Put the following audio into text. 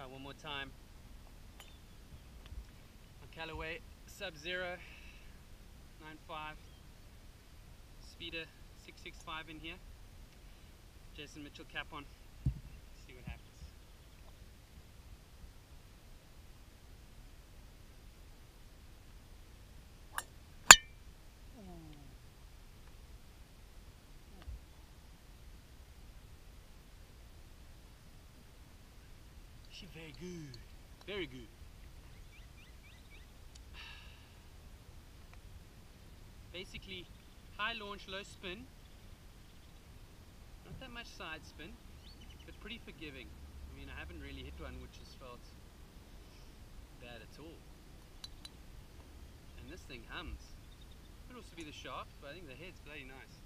Try one more time. On Callaway Sub-Zero 9.5 speeder 665 in here. Jason Mitchell cap on. See what happens. She very good. Very good. Basically, high launch, low spin. Not that much side spin, but pretty forgiving. I mean, I haven't really hit one which has felt bad at all. And this thing hums. Could also be the shaft, but I think the head's bloody nice.